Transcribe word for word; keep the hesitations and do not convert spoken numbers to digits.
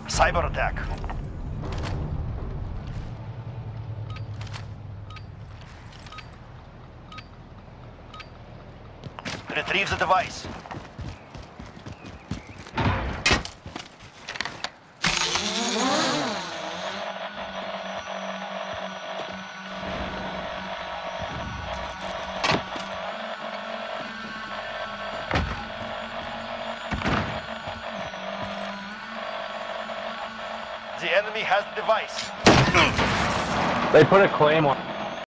Cyber attack. Retrieve the device. The enemy has the device. They put a claim on.